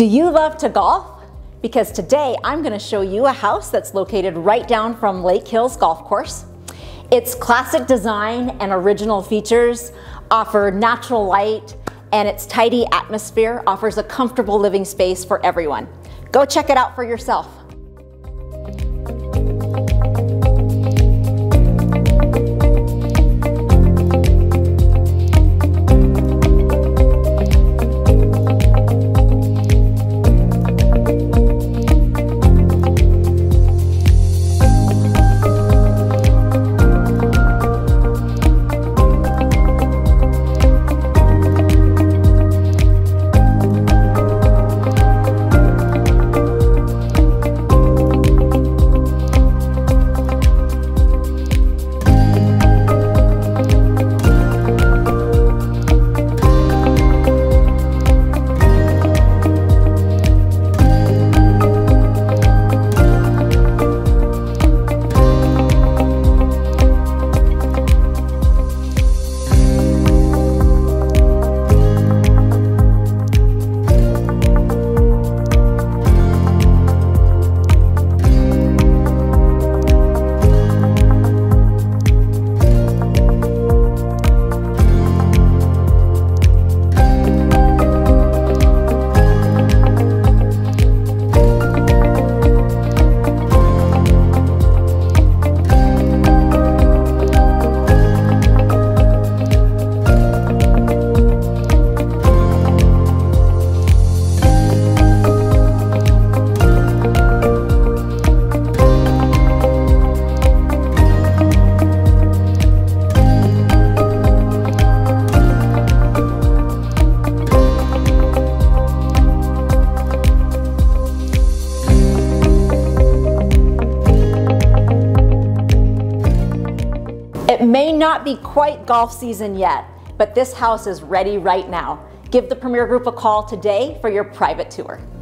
Do you love to golf? Because today I'm going to show you a house that's located right down from Lake Hills Golf Course. Its classic design and original features offer natural light, and its tidy atmosphere offers a comfortable living space for everyone. Go check it out for yourself. It may not be quite golf season yet, but this house is ready right now. Give the Premier Group a call today for your private tour.